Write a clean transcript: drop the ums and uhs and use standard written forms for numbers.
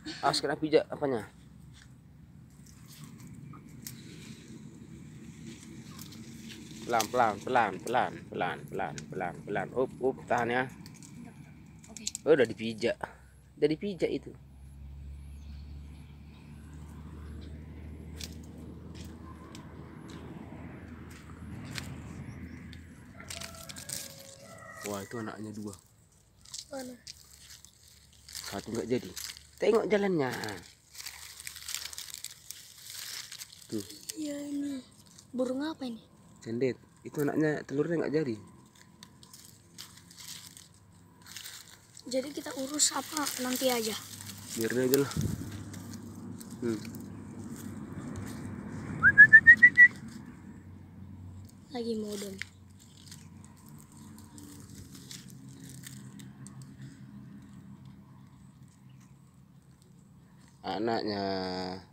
Awas kena pijak apanya. Pelan. Up, tahan ya. Oke. Oh, udah dipijak. Udah dipijak itu. Wah, itu anaknya 2. Mana? 1 nggak jadi. Tengok jalannya. Tuh. Iya ini. Burung apa ini? Cendet. Itu anaknya, telurnya nggak jadi. Jadi kita urus apa nanti aja. Biarin aja lah. Lagi modem. Anaknya